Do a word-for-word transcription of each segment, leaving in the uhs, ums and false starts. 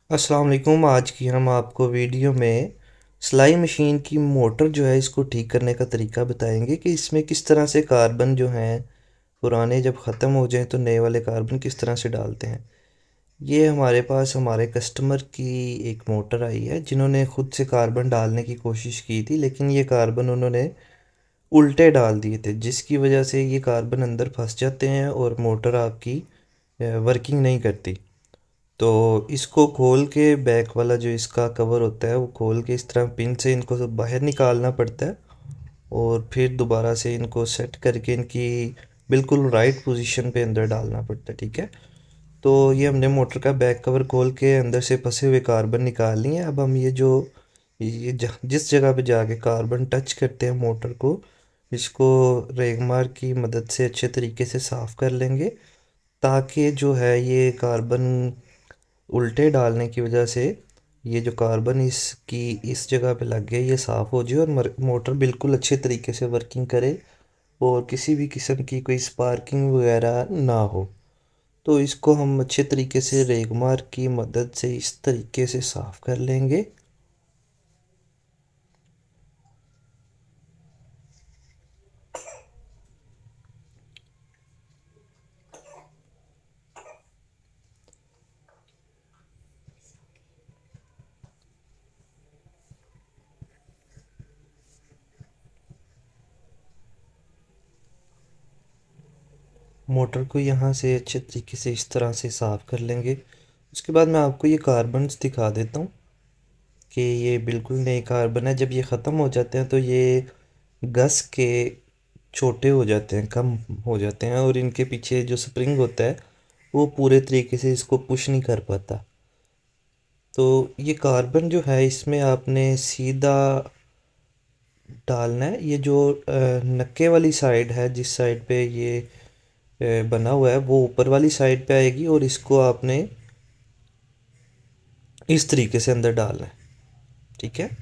अस्सलाम वालेकुम। आज की हम आपको वीडियो में सिलाई मशीन की मोटर जो है इसको ठीक करने का तरीका बताएंगे कि इसमें किस तरह से कार्बन जो हैं पुराने जब ख़त्म हो जाएं तो नए वाले कार्बन किस तरह से डालते हैं। ये हमारे पास हमारे कस्टमर की एक मोटर आई है जिन्होंने ख़ुद से कार्बन डालने की कोशिश की थी, लेकिन ये कार्बन उन्होंने उल्टे डाल दिए थे, जिसकी वजह से ये कार्बन अंदर फंस जाते हैं और मोटर आपकी वर्किंग नहीं करती। तो इसको खोल के बैक वाला जो इसका कवर होता है वो खोल के इस तरह पिन से इनको सब बाहर निकालना पड़ता है और फिर दोबारा से इनको सेट करके इनकी बिल्कुल राइट पोजीशन पे अंदर डालना पड़ता है। ठीक है, तो ये हमने मोटर का बैक कवर खोल के अंदर से फंसे हुए कार्बन निकाल लिए। अब हम ये जो ये ज, जिस जगह पे जाके कार्बन टच करते हैं मोटर को, इसको रेगमार की मदद से अच्छे तरीके से साफ़ कर लेंगे, ताकि जो है ये कार्बन उल्टे डालने की वजह से ये जो कार्बन इसकी इस जगह पे लग गया ये साफ़ हो जाए और मोटर बिल्कुल अच्छे तरीके से वर्किंग करे और किसी भी किस्म की कोई स्पार्किंग वगैरह ना हो। तो इसको हम अच्छे तरीके से रेगमार की मदद से इस तरीके से साफ़ कर लेंगे। मोटर को यहाँ से अच्छे तरीके से इस तरह से साफ़ कर लेंगे। उसके बाद मैं आपको ये कार्बन्स दिखा देता हूँ कि ये बिल्कुल नए कार्बन है। जब ये ख़त्म हो जाते हैं तो ये घस के छोटे हो जाते हैं, कम हो जाते हैं, और इनके पीछे जो स्प्रिंग होता है वो पूरे तरीके से इसको पुश नहीं कर पाता। तो ये कार्बन जो है इसमें आपने सीधा डालना है। ये जो अ, नक्के वाली साइड है, जिस साइड पे ये अ, बना हुआ है वो ऊपर वाली साइड पे आएगी और इसको आपने इस तरीके से अंदर डालना है। ठीक है,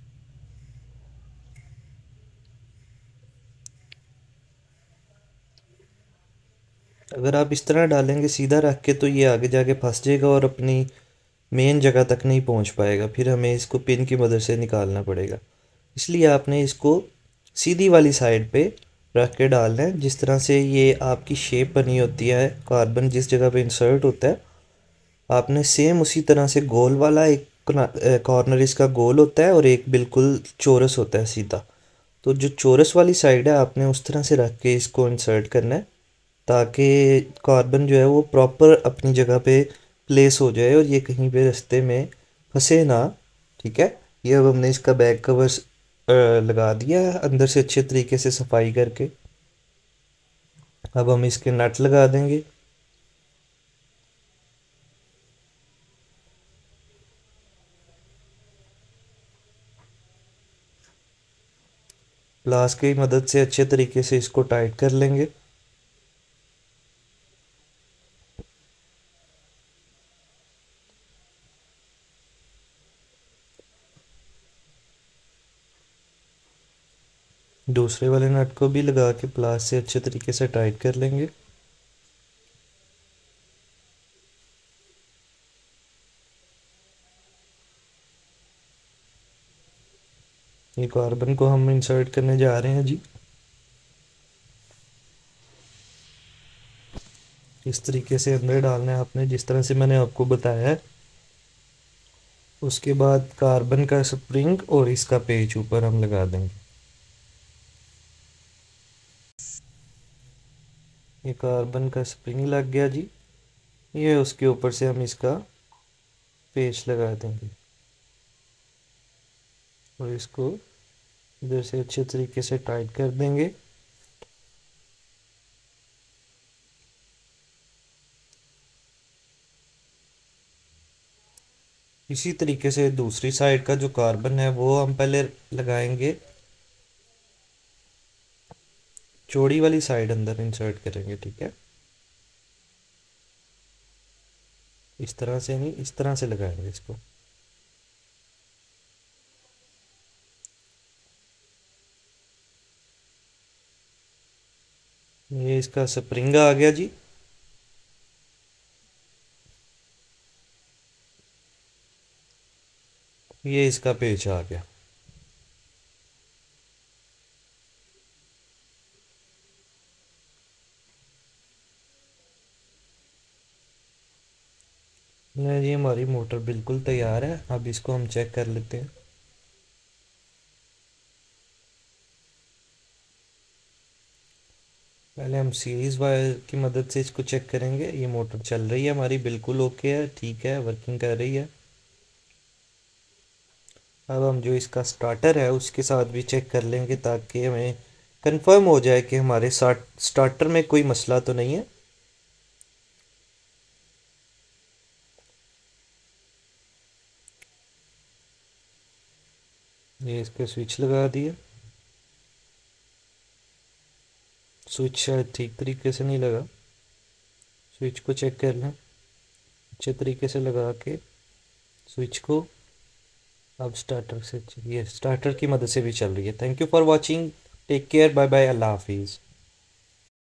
अगर आप इस तरह डालेंगे सीधा रख के तो ये आगे जाके फंस जाएगा और अपनी मेन जगह तक नहीं पहुंच पाएगा, फिर हमें इसको पिन की मदद से निकालना पड़ेगा। इसलिए आपने इसको सीधी वाली साइड पे रख के डालना है। जिस तरह से ये आपकी शेप बनी होती है, कार्बन जिस जगह पे इंसर्ट होता है, आपने सेम उसी तरह से गोल वाला एक कॉर्नर इसका गोल होता है और एक बिल्कुल चौरस होता है सीधा। तो जो चौरस वाली साइड है आपने उस तरह से रख के इसको इंसर्ट करना है, ताकि कार्बन जो है वो प्रॉपर अपनी जगह पे प्लेस हो जाए और ये कहीं पे रास्ते में फंसे ना। ठीक है, ये अब हमने इसका बैक कवर लगा दिया है अंदर से अच्छे तरीके से सफाई करके। अब हम इसके नट लगा देंगे। प्लास की मदद से अच्छे तरीके से इसको टाइट कर लेंगे। दूसरे वाले नट को भी लगा के प्लास से अच्छे तरीके से टाइट कर लेंगे। ये कार्बन को हम इंसर्ट करने जा रहे हैं जी। इस तरीके से अंदर डालना है आपने, जिस तरह से मैंने आपको बताया है। उसके बाद कार्बन का स्प्रिंग और इसका पेच ऊपर हम लगा देंगे। ये कार्बन का स्प्रिंग लग गया जी। ये उसके ऊपर से हम इसका पेच लगा देंगे और इसको इधर से अच्छे तरीके से टाइट कर देंगे। इसी तरीके से दूसरी साइड का जो कार्बन है वो हम पहले लगाएंगे, चौड़ी वाली साइड अंदर इंसर्ट करेंगे। ठीक है, इस तरह से नहीं, इस तरह से लगाएंगे इसको। ये इसका स्प्रिंग आ गया जी। ये इसका पेज आ गया। नहीं जी, हमारी मोटर बिल्कुल तैयार है। अब इसको हम चेक कर लेते हैं। पहले हम सीरीज़ वायर की मदद से इसको चेक करेंगे। ये मोटर चल रही है हमारी, बिल्कुल ओके है, ठीक है, वर्किंग कर रही है। अब हम जो इसका स्टार्टर है उसके साथ भी चेक कर लेंगे ताकि हमें कंफर्म हो जाए कि हमारे स्टार्टर में कोई मसला तो नहीं है। ये इसके स्विच लगा दिए। स्विच शायद ठीक तरीके से नहीं लगा। स्विच को चेक कर लें अच्छे तरीके से लगा के स्विच को। अब स्टार्टर से, ये स्टार्टर की मदद से भी चल रही है। Thank you for watching. Take care, bye bye, अल्लाह हाफिज़।